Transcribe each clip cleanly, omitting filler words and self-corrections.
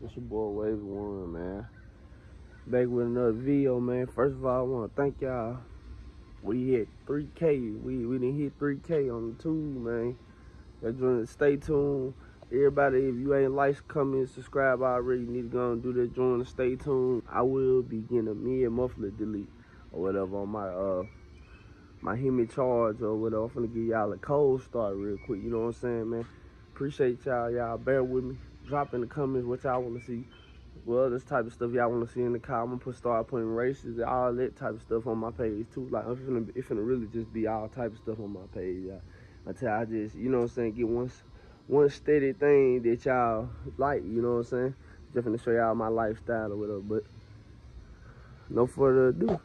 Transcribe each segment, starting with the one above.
It's your boy Wave One, man. Back with another video, man. First of all, I want to thank y'all. We hit 3K. We didn't hit 3K on the tube, man. Y'all stay tuned. Everybody, if you ain't like, comment, subscribe already, you need to go and do that. Join and stay tuned. I will be getting a mid-monthly delete or whatever on my Hemi charge or whatever. I'm finna give y'all a cold start real quick. You know what I'm saying, man? Appreciate y'all. Y'all bear with me. Drop in the comments what y'all want to see. Well, this type of stuff y'all want to see in the car. I'm gonna start putting races and all that type of stuff on my page too. Like it's finna really just be all type of stuff on my page, y'all. Until I just, you know what I'm saying, get one steady thing that y'all like, you know what I'm saying? Just finna show y'all my lifestyle or whatever. But no further ado.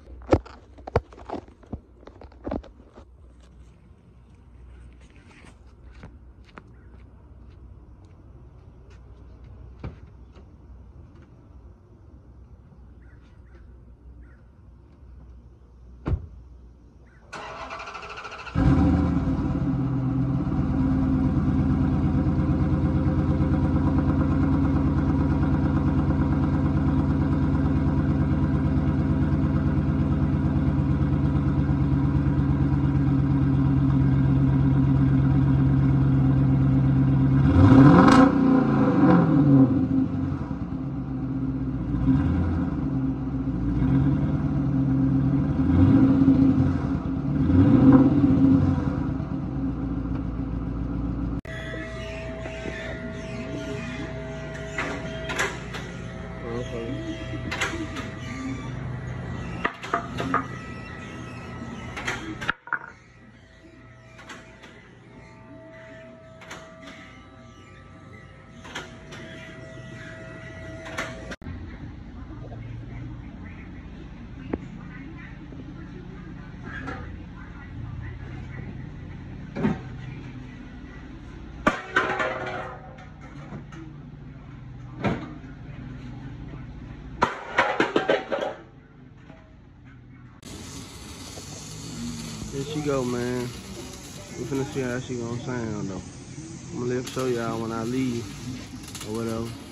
There she go, man. We finna see how she gonna sound though. I'm gonna show y'all when I leave or whatever.